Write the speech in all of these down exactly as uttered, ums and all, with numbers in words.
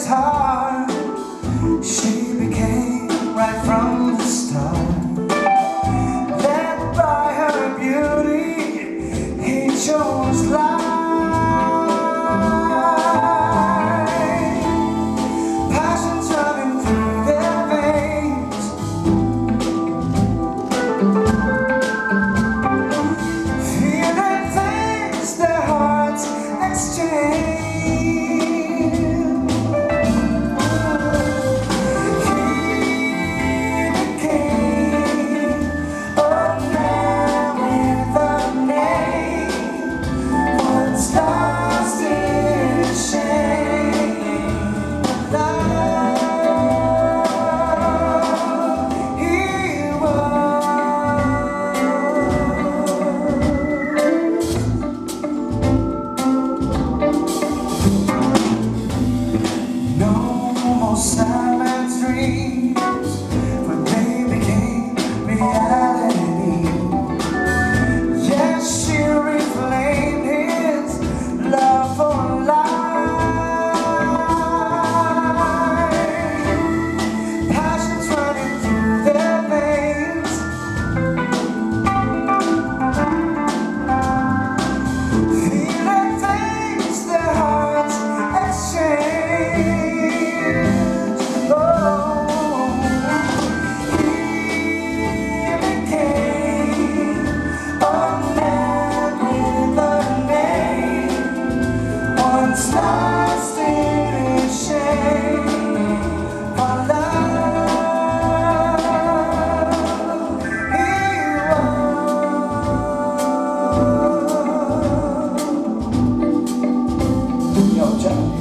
heart. She became right from the start. Led by her beauty, he chose life. Passions running through their veins, feeling things their hearts exchange. Silent dreams, when they became reality. Yes, she reclaimed his love for life. Passions running through their veins, feeling things their hearts exchange. Lost in shame for love, he was. Yo, John.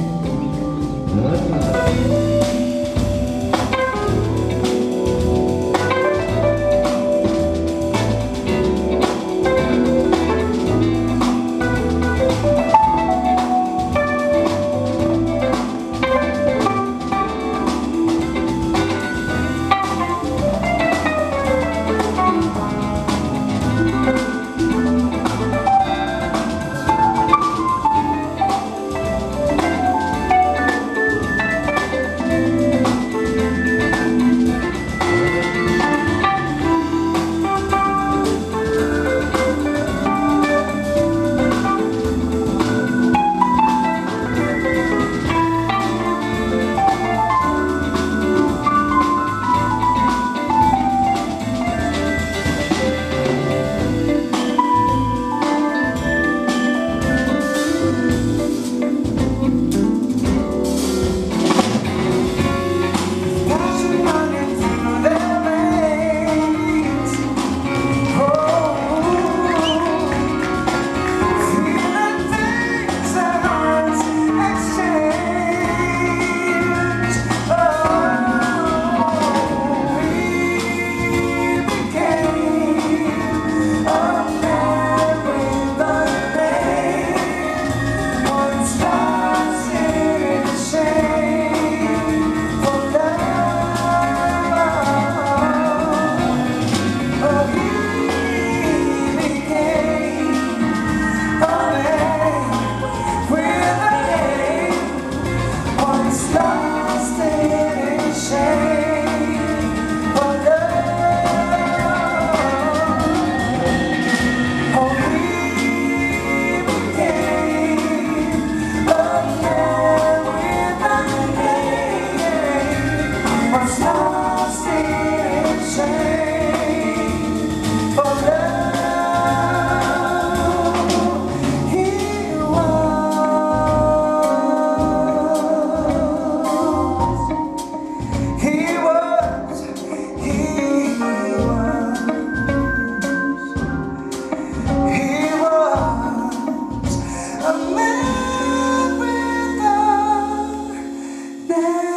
A man without name.